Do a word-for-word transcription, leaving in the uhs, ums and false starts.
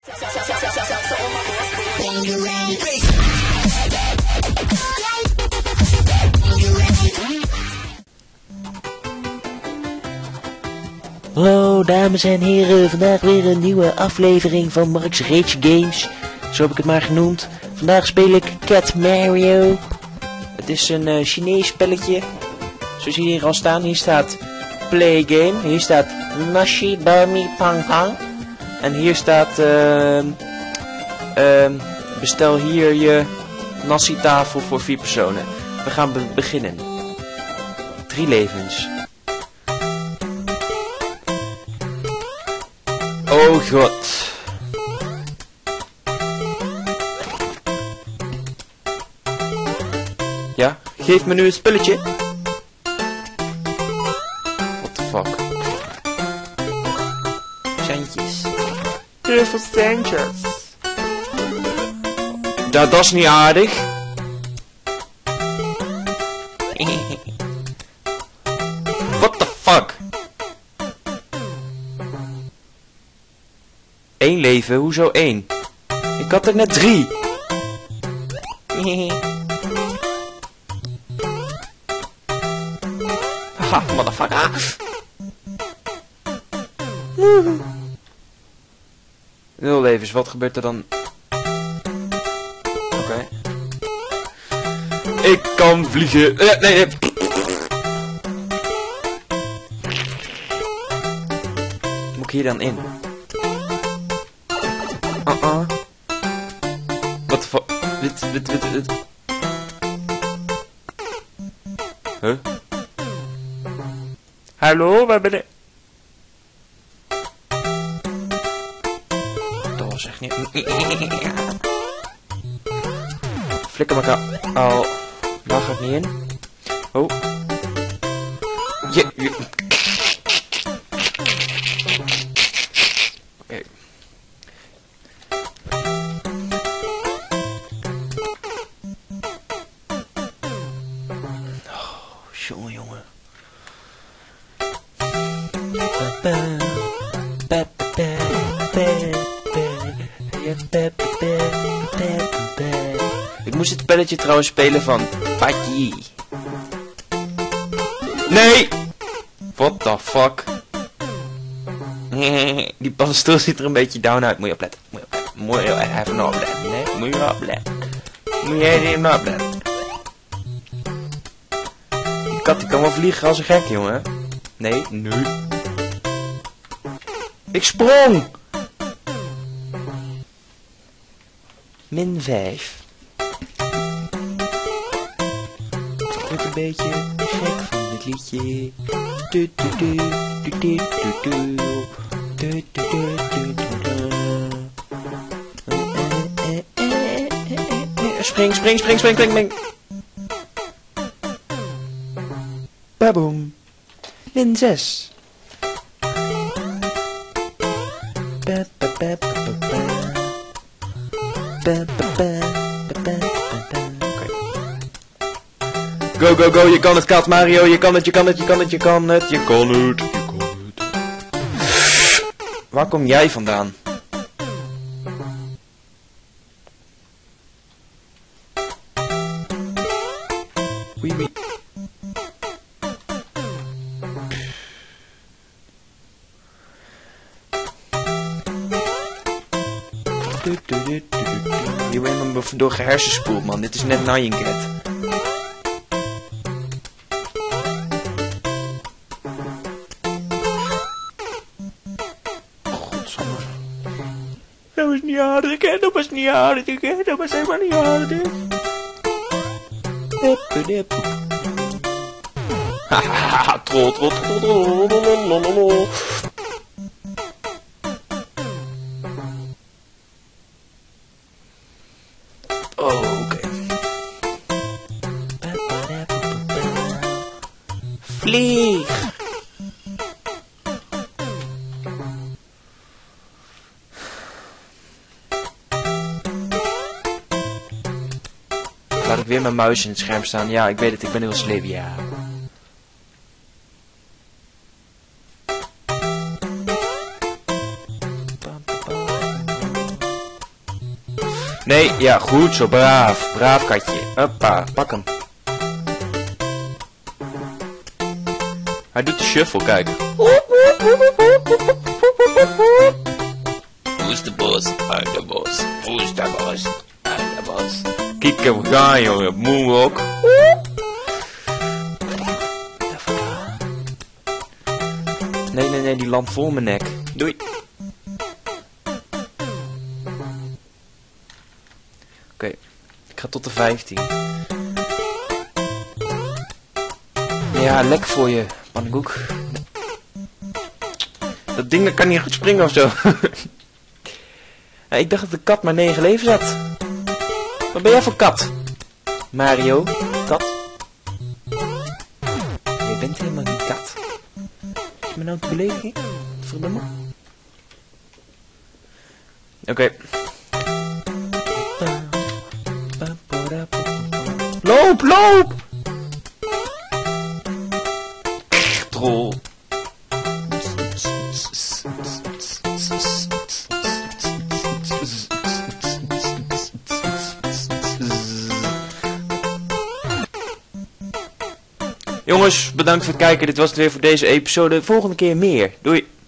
Hallo dames en heren, vandaag weer een nieuwe aflevering van Mark's Rage Games. Zo heb ik het maar genoemd. Vandaag speel ik Cat Mario. Het is een uh, Chinees spelletje. Zoals hier al staan, hier staat Play Game. Hier staat Nashi Bami Pang Pang. En hier staat uh, uh, bestel hier je nasi tafel voor vier personen. We gaan be beginnen. Drie levens. Oh god. Ja, geef me nu het spulletje. What the fuck. Centjes. Heel veel centjes. Dat, dat is niet aardig. What the fuck. Eén leven? Hoezo één? Ik had er net drie. Haha, motherfucker. Nul levens, wat gebeurt er dan? Oké. Okay. Ik kan vliegen. Uh, nee, nee. Moet ik hier dan in? Uh-uh. Wat de fuck? Wit, wit, wit, wit. Huh? Hallo, waar ben ik? Dat was echt niet... Flikker elkaar. Oh. Waar gaat niet in? Oh. Je... je... Oké. Jongen, jongen. Ik moest het spelletje trouwens spelen van Patji. Nee! What the fuck? Die paddenstoel ziet er een beetje down uit. Moet je opletten. Moet je opletten. Moet je even opletten. Nee, moet je opletten. Moet je even opletten. Die kat die kan wel vliegen als een gek, jongen. Nee, nee. Ik sprong! Min vijf. Ik word een beetje gek van dit liedje. Du, du, du, du, du, du, du. Du, du, du, du, du, du. Spring, spring, spring, spring, spring, spring. Baboom. Min zes. Ba, ba, ba, ba, ba. Ba, ba, ba, ba, ba, ba. Okay. Go, go, go, je kan het, Kat Mario, je kan het, je kan het, je kan het, je kan het, je kan het, je kan het. Waar kom jij vandaan? Oei, oei. Je bent me door gehersenspoeld, man. Dit is net Nyan Cat. Godsamme. Dat was niet aardig, hè? Dat was niet aardig, hè? Dat was helemaal niet aardig. Hahaha, troll, troll, troll, troll, troll, troll. Oh, oké. Vlieg! Laat ik weer mijn muis in het scherm staan. Ja, ik weet het, ik ben heel slim, ja. Nee, ja, goed zo, braaf. Braaf katje. Hoppa, pak hem. Hij doet de shuffle, kijk. Who's the boss? I'm the boss. Who's the boss? I'm the boss. Kijk hem gaan, jongen. Moonwalk. Nee, nee, nee, die lamp vol mijn nek. Doei. Oké, okay. Ik ga tot de vijftien. Ja, lek voor je, pannenkoek. Dat ding dat kan niet goed springen of zo. Ja, ik dacht dat de kat maar negen leven zat. Wat ben jij voor kat? Mario, kat? Je bent helemaal niet kat. Is je me nou te beledigen? Verdomme. Oké. Okay. Loop, loop! Troll. Jongens, bedankt voor het kijken. Dit was het weer voor deze episode. Volgende keer meer. Doei.